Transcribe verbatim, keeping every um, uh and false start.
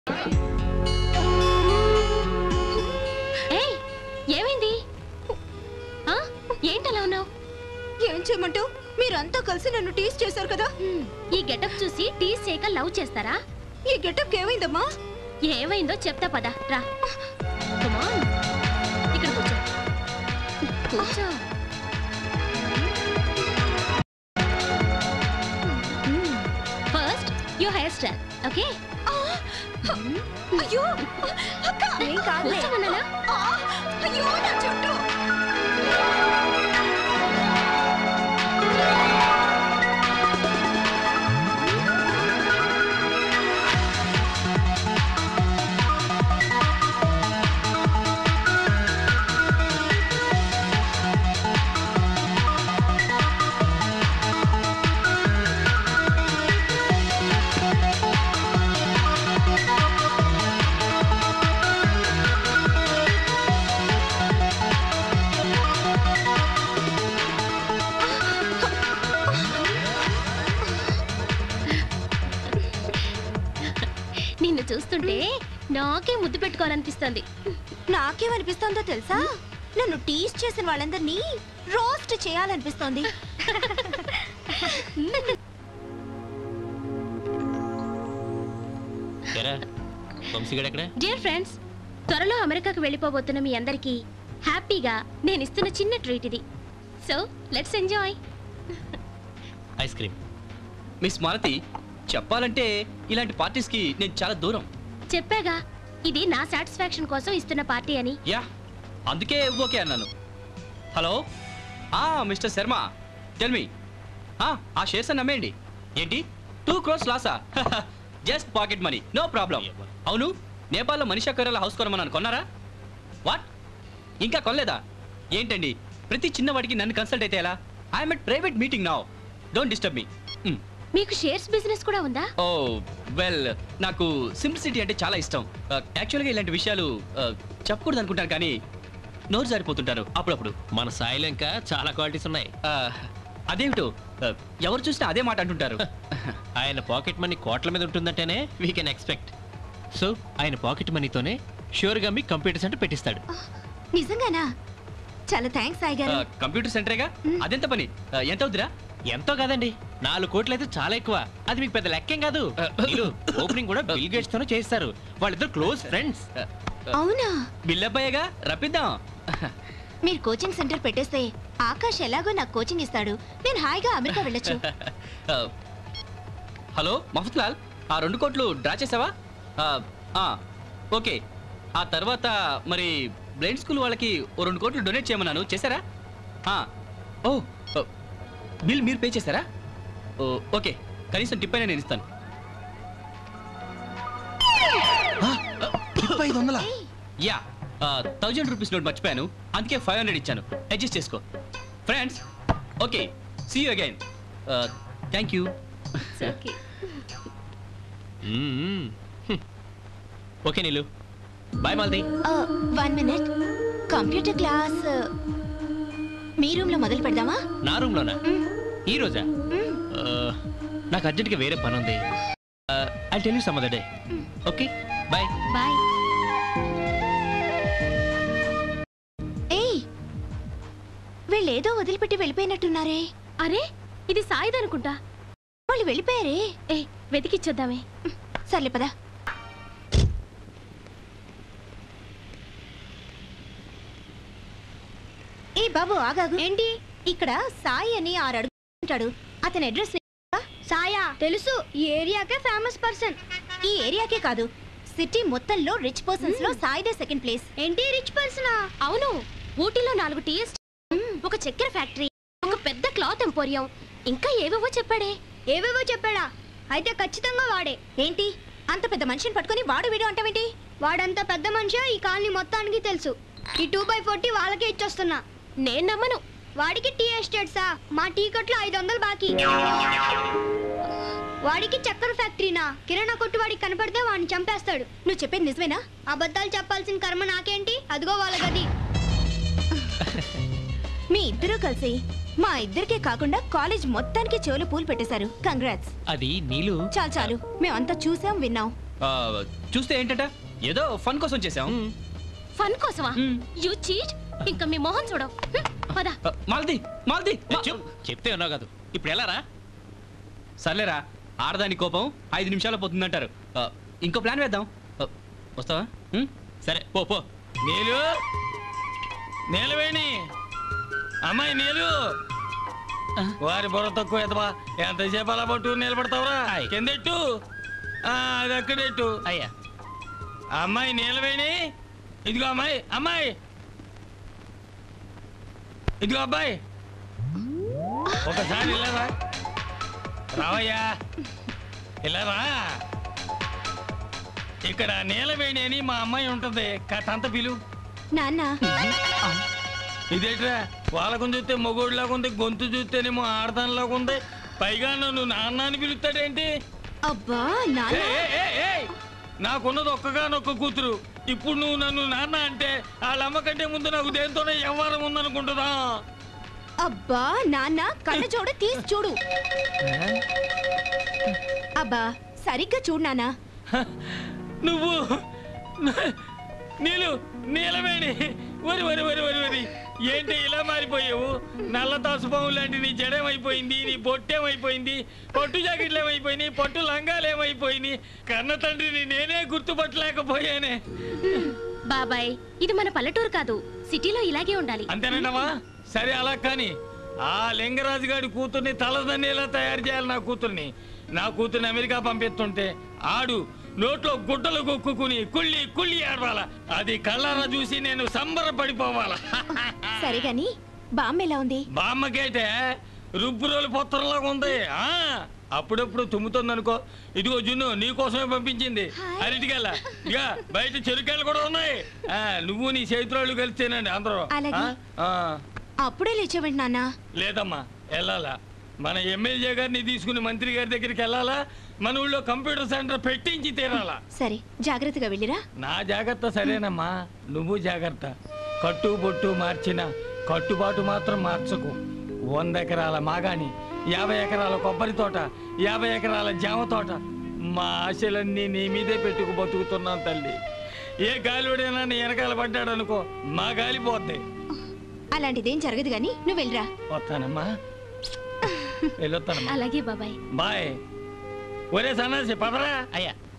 ఏయ్ ఏమైంది? ఏంటలా ఉన్నావు? ఏం చేయమంటావు? మీరంతా కలిసి నన్ను టీస్ చేశారు కదా. ఈ గెటప్ చూసి టీస్ చేయక లవ్ చేస్తారా? ఈ గెటప్ ఏమైందమ్మా? ఏమైందో చెప్తా పదా రా. ఇక్కడ కూర్చో కూర్చో. First your hairstyle, okay? అయ్యో అక్క, ఏం కాదు. అయ్యో నా చుట్టూ. నిన్ను చూస్తుంటే నాకే ముద్దు పెట్టుకోవాలనిపిస్తుంది. నాకేమనిపిస్తుందో తెలుసా? నన్ను టీస్ చేసిన వాళ్ళందరినీ రోస్ట్ చేయాలనిపిస్తోంది. డియర్ ఫ్రెండ్స్, త్వరలో అమెరికాకు వెళ్ళిపోబోతున్న మీ అందరికీ హ్యాపీగా నేను ఇస్తున్న చిన్న ట్రీట్ ఇది. So let's enjoy. Ice cream. Miss Malathi, చెప్పాలంటే ఇలాంటి పార్టీస్ కి నేను చాలా దూరం. చెప్పాగా, ఇది నా సాటిస్ఫాక్షన్ కోసం ఇస్తున్న పార్టీ అని. యా, అందుకే ఓకే అన్నాను. హలో, ఆ మిస్టర్ శర్మ, టెల్ మీ. ఆ షేర్స్ నమ్మేయండి. ఏంటి, టూ క్రోర్స్ లాసా? Just pocket money, no problem. అవును, నేపాల్లో మనీషా కొయిరాలా హౌస్ కొనమన్నాను, కొన్నారా? వాట్, ఇంకా కొనలేదా? ఏంటండి ప్రతి చిన్నవాడికి నన్ను కన్సల్ట్ అయితే ఎలా? I'm at private meeting now, don't disturb me. మీకు షేర్స్ బిజినెస్ కూడా ఉందా? ఓ వెల్, నాకు సింప్లిసిటీ అంటే చాలా ఇష్టం. యాక్చువల్గా ఇలాంటి విషయాలు చెప్పకూడదు అనుకుంటాను, కానీ నోరు జారిపోతుంటారు అప్పుడప్పుడు. మన సాయిలో ఇంకా చాలా క్వాలిటీస్ ఉన్నాయి. అదేమిటో ఎవరు చూసినా అదే మాట అంటుంటారు. ఆయన పాకెట్ మనీ కోట్ల మీద ఉంటుందంటేనే వీ కెన్ ఎక్స్పెక్ట్. సో ఆయన పాకెట్ మనీతోనే ష్యూర్గా మీ కంప్యూటర్ సెంటర్ పెట్టిస్తాడు. నిజంగానా? చాలా థ్యాంక్స్ సాయి గారు. కంప్యూటర్ సెంటరేగా, అదెంత పని? ఎంత అవుతురా? ఎంతో కాదండి, నాలుగు కోట్లు అయితే చాలా ఎక్కువ. అది మీకు పెద్ద లెక్కేం కాదు. ఓపెనింగ్ కూడా బిల్ గేట్స్ తోనే చేస్తారు, వాళ్ళిద్దరు క్లోజ్ ఫ్రెండ్స్. అవునా? బిల్ అబ్బాయిగా రప్పిద్దాం. మీరు కోచింగ్ సెంటర్ పెట్టేస్తే ఆకాష్ ఎలాగో నాకు కోచింగ్ ఇస్తాడు, నేను హాయిగా అమెరికా వెళ్ళొచ్చు. హలో మఫత్ లాల్, ఆ రెండు కోట్లు డ్రా చేసావా? ఓకే, ఆ తర్వాత మరి బ్లైండ్ స్కూల్ వాళ్ళకి ఓ రెండు కోట్లు డొనేట్ చేయమన్నాను, చేశారా? ఓ బిల్ మీరు పే చేశారా? ఓకే, కనీసం టిప్ అయినా నేను ఇస్తాను. యా, థౌజండ్ రూపీస్ నోట్ మర్చిపోయాను, అందుకే ఫైవ్ హండ్రెడ్ ఇచ్చాను, అడ్జస్ట్ చేసుకో. Friends, okay, see you again. Thank you. Okay Neelu, bye Maldi. One minute, computer class మీ రూమ్ లో మొదలు పెడదామా? నా రూమ్ లోనా? ఈ రోజా? నాకు అర్జెంట్గా వేరే పని ఉంది. I tell you some other day. Okay, bye. Bye. ఏయ్, వీళ్ళేదో వదిలిపెట్టి వెళ్ళిపోయినట్టున్నారే. అరే, ఇది సాయిదనుకుంటా. వాళ్ళు వెళ్ళిపోయారే. ఏ, వెతికిచ్చొద్దామే. సర్లే పదా. ఏ బాబు ఆగాగు. ఏంటి? ఇక్కడ సాయి అని ఆరు అడుగుంటాడు, అతని అడ్రస్. సాయా తెలుసు, ఈ ఏరియాకే ఫేమస్ పర్సన్. ఈ ఏరియాకే కాదు, సిటీ మొత్తంలో రిచ్ పర్సన్స్ లో సాయిదే సెకండ్ ప్లేస్. ఏంటి రిచ్ పర్సనా? అవును, ఊటీలో నాలుగు టీ ఒక చక్కెర ఫ్యాక్టరీ, ఒక పెద్ద క్లాత్ ఎంపోరియం, ఇంకా ఏవేవో చెప్పాడే. ఏవేవో చెప్పాడా? అయితే ఖచ్చితంగా వాడే. ఏంటి అంత పెద్ద మనిషిని పట్టుకుని వాడు వీడు అంటావేంటి? వాడంత పెద్ద మనిషి ఈ కాలనీ మొత్తానికి తెలుసు. ఈ టూ బై ఫోర్టీ వాళ్ళకే ఇచ్చొస్తున్నా. నేను నమ్మను. వాడికి టీ ఎస్టేట్సా? మా టీ కొట్లో ఐదు వందలు బాకీ. వాడికి చక్కెర ఫ్యాక్టరీనా? కిరాణా కొట్టు వాడికి కనపడితే వాడిని చంపేస్తాడు. నువ్వు చెప్పేది నిజమేనా? అబద్ధాలు చెప్పాల్సిన కర్మ నాకేంటి? అదిగో వాళ్ళ గది. మీ ఇద్దరూ కలిసి మా ఇద్దరికే కాకుండా కాలేజ్ మొత్తానికి చెవులు పూలు పెట్టేశారు. కంగ్రాట్స్. అది నీలు. చాలు చాలు, మేమంతా చూసాం విన్నాం. చూస్తే ఏంటంట ఏదో ఫన్ కోసం చేసాం. ఫన్ కోసమా? You cheat. ఇంకా మీ మొహం చూడవు. పద. మాలతి మాలతి చెప్తే ఉన్నావు కాదు, ఇప్పుడు ఎలా రా? సర్లేరా, ఆడదాని కోపం ఐదు నిమిషాలు పోతుందంటారు. ఇంకో ప్లాన్ వేద్దాం. వస్తావా? సరే పో పో. నీలు నీలవేణి అమ్మాయి నీలు. వారి బుర్ర తక్కువ ఎదవా, ఎంతసేపు అలా పట్టు నిలబడతావురా? కిందెట్టు, అది అక్కడెట్టు. అయ్యా అమ్మాయి నీలవేణి, ఇదిగో అమ్మాయి, అమ్మాయి ఇదిగో అబ్బాయి, ఒకసారి ఇలారా రావయ్యా, ఇలారా. ఇక్కడ నీలవేణి అని మా అమ్మాయి ఉంటుంది, కథ అంత పిలు. నాన్న ఇదేట్రా వాళ్ళకు చూస్తే మొగోడిలాగా ఉంది, గొంతు చూస్తేనేమో ఆడదానిలాగా ఉంది, పైగా నన్ను నాన్న అని పిలుస్తాడేంటి? అబ్బా నాన్న, నాకున్నది ఒక్కగానొక్క కూతురు, ఇప్పుడు నువ్వు నన్ను నాన్న అంటే వాళ్ళ అమ్మ కంటే ముందు నాకు దేంతోనే వ్యవహారం ఉందనుకుంటుందా? అబ్బా నాన్న, కళ్ళ చూడ తీసి చూడు. అబ్బా సరిగ్గా చూడు నాన్న. నువ్వు నీళ్ళు నీలవేణి, వరి వరి వరి వరి వరి ఏంటి ఇలా మారిపోయావు? నల్ల తాసుపాము లాంటి నీ జడేమైపోయింది, నీ బొట్టేమైపోయింది, పట్టు జాకెట్లు ఏమైపోయినాయి, పట్టు లంగాలు ఏమైపోయినాయి, కన్న తండ్రిని నేనే గుర్తుపట్టలేకపోయానే. బాబాయ్, ఇది మన పల్లెటూరు కాదు, సిటీలో ఇలాగే ఉండాలి. అంతేనంటవా? సరే అలా కానీ ఆ లింగరాజు గారి కూతుర్ని తలదన్నేలా తయారు చేయాలి. నా కూతుర్ని నా కూతుర్ని అమెరికా పంపిస్తుంటే ఆడు నోట్లో గుడ్డలు కొక్కుని కుళ్ళి కుళ్ళి ఆడవాలా, అది కళ్ళారా చూసి నేను సంబరపడిపోవాలా. సరే గాని బామ్మ ఎలా ఉంది? బామ్మకేటే రుబ్బురోలు పొత్తరంలాగా ఉంది. ఆ అప్పుడప్పుడు తుమ్ముతుంది అనుకో. ఇదిగో జున్ను నీకోసమే పంపించింది అరటికెళ్ళ. ఇక బయట చెరుకెళ్ళు కూడా ఉన్నాయి. ఆ నువ్వు నీ చేతురాళ్ళు కలిస్తేనండి అందరూ. అప్పుడే లేచేవండి నాన్న. లేదమ్మా, వెళ్ళాలా. మన ఎమ్మెల్యే గారిని తీసుకుని మంత్రి గారి దగ్గరికి వెళ్ళాలా, మన ఊళ్ళో కంప్యూటర్ సెంటర్ పెట్టించి తీరాలా. సరే జాగ్రత్తగా వెళ్ళిరా. నా జాగ్రత్త సరేనమ్మా, నువ్వు జాగ్రత్త. కట్టు బొట్టు మార్చిన కట్టుబాటు మాత్రం మార్చకు. వంద ఎకరాల మాగాని, యాభై ఎకరాల కొబ్బరి తోట, యాభై ఎకరాల జామ తోట, మా ఆశలన్నీ నీ మీదే పెట్టుకు బతుకుతున్నాను తల్లి. ఏ గాలివాడైనా నీ వెనకాల పడ్డాడు అనుకో, మా గాలి పోద్ది. అలాంటిదేం జరగదు గాని నువ్వు వెళ్ళిరా. వస్తానమ్మా, వెళ్ళొస్తానమ్మా. అలాగే బాబాయ్. బాయ్. ఒరే సన్నాసి పదరా. అయ్యా